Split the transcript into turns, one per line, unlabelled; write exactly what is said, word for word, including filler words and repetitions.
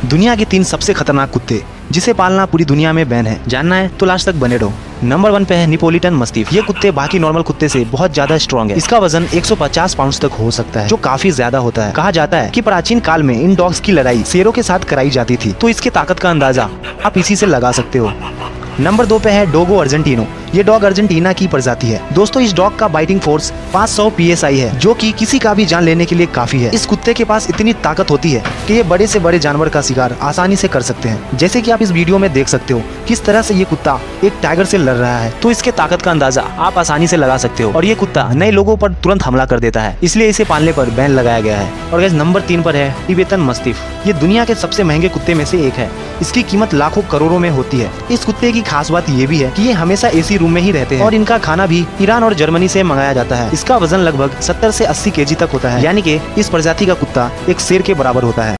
दुनिया के तीन सबसे खतरनाक कुत्ते जिसे पालना पूरी दुनिया में बैन है। जानना है तो लास्ट तक बने रहो। नंबर वन पे है नेपोलिटन मस्टिफ। ये कुत्ते बाकी नॉर्मल कुत्ते से बहुत ज्यादा स्ट्रॉन्ग है। इसका वजन एक सौ पचास पाउंड तक हो सकता है, जो काफी ज्यादा होता है। कहा जाता है कि प्राचीन काल में इन डॉग्स की लड़ाई शेरों के साथ कराई जाती थी, तो इसकी ताकत का अंदाजा आप इसी से लगा सकते हो। नंबर दो पे है डोगो अर्जेंटिनो। ये डॉग अर्जेंटीना की प्रजाति है। दोस्तों, इस डॉग का बाइटिंग फोर्स पाँच सौ पी एस आई है, जो कि किसी का भी जान लेने के लिए काफी है। इस कुत्ते के पास इतनी ताकत होती है कि ये बड़े से बड़े जानवर का शिकार आसानी से कर सकते हैं। जैसे कि आप इस वीडियो में देख सकते हो किस तरह से ये कुत्ता एक टाइगर से लड़ रहा है, तो इसके ताकत का अंदाजा आप आसानी से लगा सकते हो। और ये कुत्ता नए लोगों पर तुरंत हमला कर देता है, इसलिए इसे पालने पर बैन लगाया गया है। और गाइस, नंबर तीन पर है टिबेटन मस्टिफ। ये दुनिया के सबसे महंगे कुत्ते में से एक है। इसकी कीमत लाखों करोड़ों में होती है। इस कुत्ते की खास बात ये भी है कि ये हमेशा एसी रूम में ही रहते हैं और इनका खाना भी ईरान और जर्मनी से मंगाया जाता है। इसका वजन लगभग सत्तर से अस्सी केजी तक होता है, यानी कि इस प्रजाति का कुत्ता एक शेर के बराबर होता है।